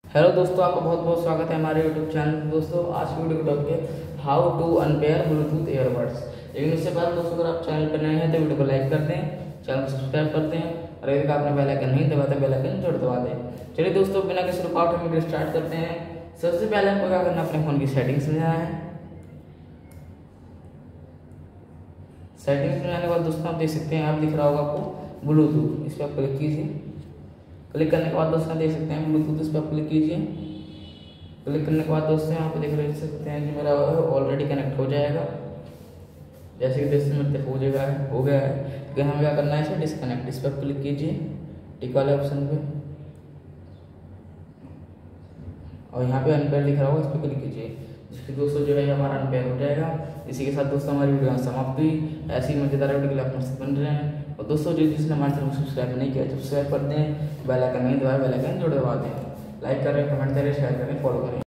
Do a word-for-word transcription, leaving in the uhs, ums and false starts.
Hello दोस्तों, आपका बहुत बहुत स्वागत है हमारे यूट्यूब चैनल पर। दोस्तों आज की वीडियो का टॉपिक है how to unpair Bluetooth earbuds. लेकिन उससे पहले दोस्तों, अगर आप चैनल पर नए हैं तो वीडियो को लाइक करते हैं, चैनल को सब्सक्राइब करते हैं और यदि आपने बेल आइकन नहीं दबाते बेल आइकन जरूर दबा दें। चलिए दोस्तों, बिना किसी रुकावट में वीडियो स्टार्ट करते हैं। सबसे पहले आपको क्या करना है, अपने फ़ोन की सेटिंग्स में जाना है। सेटिंग्स में जाने के बाद दोस्तों आप देख सकते हैं, आप दिख रहा होगा आपको ब्लूटूथ, इस पर आप क्लिक कीजिए। क्लिक करने के बाद दोस्तों देख सकते हैं ब्लूटूथ, इस पर आप क्लिक कीजिए। क्लिक करने के बाद दोस्तों यहाँ पे देख रहे सकते हैं कि मेरा ऑलरेडी कनेक्ट हो जाएगा। जैसे कि दोस्तों मेरे हो जाएगा हो गया है, तो हमें क्या करना है, इसे डिस्कनेक्ट, इस पर क्लिक कीजिए टिक वाले ऑप्शन पे और यहाँ पे अनपेयर लिख रहा होगा, इस पर क्लिक कीजिए। जिसके दोस्तों जो है हमारा अनपेयर हो जाएगा। इसी के साथ दोस्तों हमारी वीडियो समाप्त हुई। ऐसी मजेदार वीडियो के लिए आप मुझसे बन रहे हैं। और दोस्तों जो जिसने हमारे चैनल को सब्सक्राइब नहीं किया, सब्सक्राइब कर दें, बेल आइकन नहीं दबाए बेल आइकन जरूर दबा दें। लाइक करें, कमेंट करें, शेयर करें, फॉलो करें।